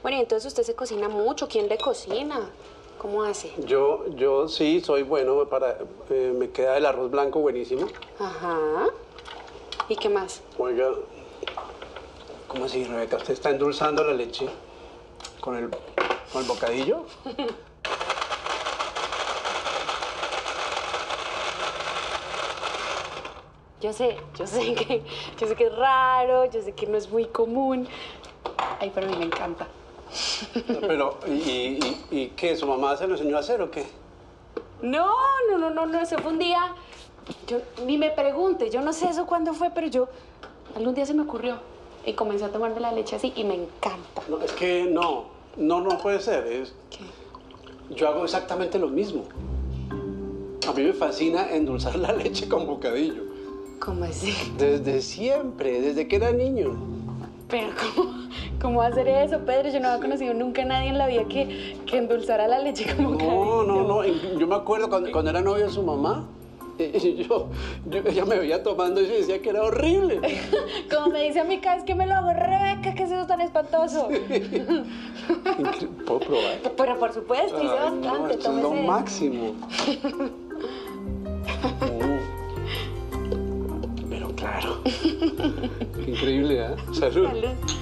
Bueno, y entonces usted se cocina mucho. ¿Quién le cocina? ¿Cómo hace? Yo sí soy bueno para... me queda el arroz blanco buenísimo. Ajá. ¿Y qué más? Oiga, ¿cómo así, Rebeca? ¿Usted está endulzando la leche con el bocadillo? Yo sé que es raro, yo sé que no es muy común. Ay, pero a mí me encanta. Pero, ¿y qué? ¿Su mamá se lo enseñó a hacer o qué? No, eso fue un día. Yo ni me pregunte, yo no sé eso cuándo fue, pero algún día se me ocurrió. Y comencé a tomar de la leche así y me encanta. No, es que no puede ser. ¿Qué? Yo hago exactamente lo mismo. A mí me fascina endulzar la leche con bocadillo. ¿Cómo así? Desde siempre, desde que era niño. Pero ¿cómo hacer eso, Pedro? Yo no había conocido nunca a nadie en la vida que endulzara la leche como bocadillo. No. Yo me acuerdo cuando era novio de su mamá. Ella me veía tomando eso y decía que era horrible. Como me dice a mí cada vez que me lo hago, Rebeca, ¿qué es eso tan espantoso? ¿Puedo probar? Pero por supuesto, hice bastante, no, esto es lo tómese. máximo. Pero claro. Qué increíble, ¿eh? Salud. Salud.